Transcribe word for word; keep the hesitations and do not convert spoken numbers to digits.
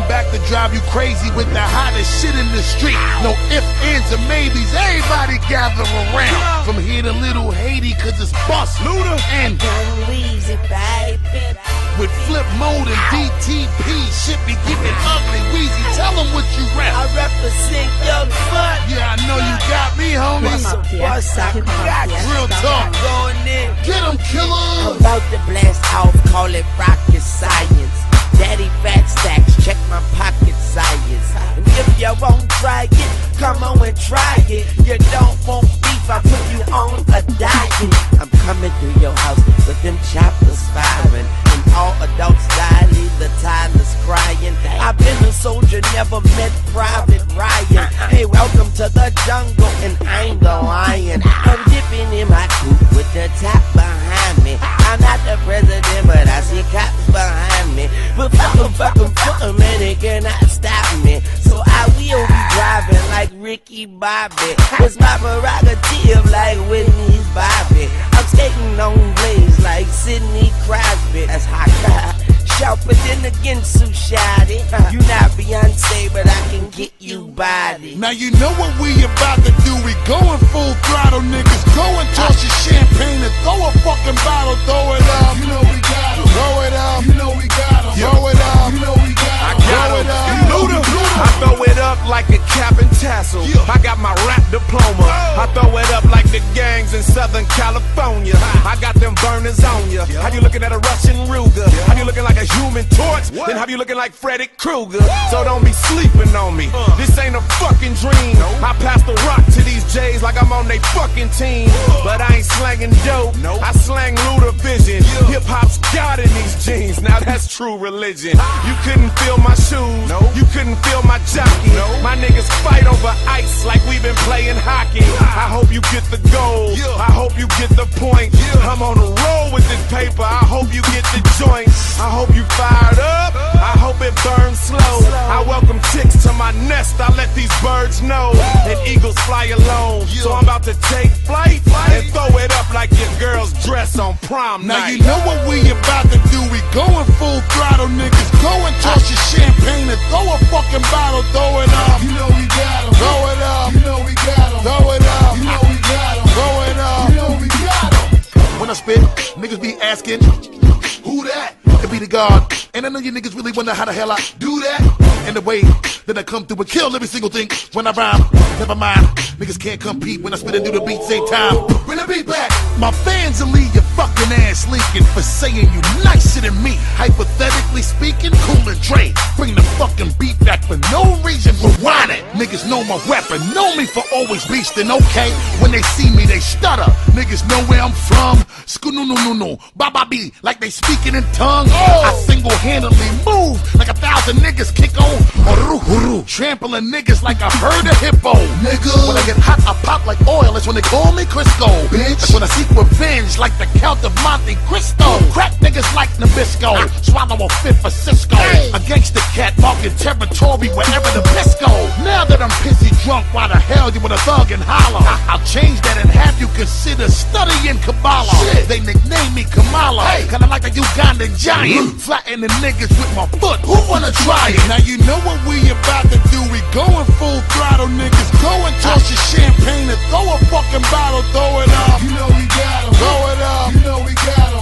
back to drive you crazy with the hottest shit in the street. No ifs, ands, or maybes, everybody gather around. From here to Little Haiti, cause it's bust Luda and Weezy, baby. With Flip Mode and D T P, shit be getting ugly. Weezy, tell them what you rap. I represent Young Fun. Yeah, I know you got me, homie. Boss, I got you. Real talk. Going in. Get him, killer. I'm about to blast off, call it rocket science. Daddy fat stacks, check my pocket science. And if you won't try it, come on and try it. You don't want beef, I put you on a diet. I'm coming through your house with them choppers firing. And all adults die, leave the toddlers crying. I've been a soldier, never met Private Ryan. Hey, welcome to the jungle, and I'm the lion. I'm dipping in my coupe with the top behind me. I'm not the president, but I see cops behind me. But fuck em, fuck em, fuck em, and they cannot stop me. So I will be driving like Ricky Bobby. It's my prerogative like Whitney's Bobby. I'm skating on blades like Sidney Crosby. That's hot. Shout, but then again, so shawty. You not Beyonce, but I can get you body. Now you know what we about to do. We going full throttle, niggas. Go and toss your champagne and throw a fucking bottle. Throw it up. You know we got 'em. Throw it up. You know we got 'em. Throw it up. You know we got 'em. I got it up. Luda. I throw it up like a cap and tassel. I got my rap diploma. I throw it up like the gangs in Southern California. I got them burners on ya. How you looking at a Russian Ruger? How you looking like a Human Torch? Then how you looking like Freddy Krueger? So don't be sleeping on me. This ain't a fucking dream. I pass the rock to these J's like I'm on they fucking team. But I ain't slanging dope. I slang Luda vision. Hip hop's God in these jeans. Now that's true religion. You couldn't feel my shoes. You couldn't feel my jockey. My niggas fight over ice like we've been playing hockey. I hope you get the goal. I hope you get the point. I'm on the roll with this paper. I hope you get the joint. I hope you fired up. I hope it burns slow. I welcome chicks to my nest. I let these birds know. And eagles fly alone. So I'm about to take flight and throw it up like your girl's dress on prom night. Now you know what we about to do. We going full throttle, niggas. Go and toss your champagne and throw a fucking bottle. Throw it up. You know we got 'em. Throw it up. You know we got 'em. Throw it up. You know we got 'em. Throw it up. You know we got 'em. When I spit, niggas be asking, who that? Could be the God. And I know you niggas really wonder how the hell I do that. And the way that I come through and kill every single thing when I rhyme. Never mind, niggas can't compete when I spit and do the beat same time. Bring the beat back. My fans will leave your fucking ass leaking for saying you nicer than me. Hypothetically speaking, Cool and Dre. Bring the fucking beat back for no reason. Rewind it. Niggas know my weapon. Know me for always beastin', okay? When they see me, they stutter. Niggas know where I'm from. Skoo-no-no-no-no. Ba-ba-bee. Like they speaking in tongue. Oh. I single-handedly move like a thousand niggas kick on. Uru-uru. Trampling niggas like a herd of hippo. Nigga. When I get hot, I pop like oil. That's when they call me Crisco. Bitch. That's when I seek revenge like the Count of Monte Cristo. Crack niggas like Nabisco. Swallow a fifth for Cisco. Hey. A gangster cat marking territory wherever the piss go. Now that I'm pissy drunk, why the hell you with a thug and holler? I I'll change that and have you consider studying Kabbalah. Shit. They nickname me Kamala. Hey. Kinda like a Ugandan giant. Flatten the niggas with my foot. Who wanna try it? Now you know what we about to do. We going full throttle, niggas. Go and toss your champagne and throw a fucking bottle. Throw it up. You know we got 'em. Throw it up. You know we got 'em.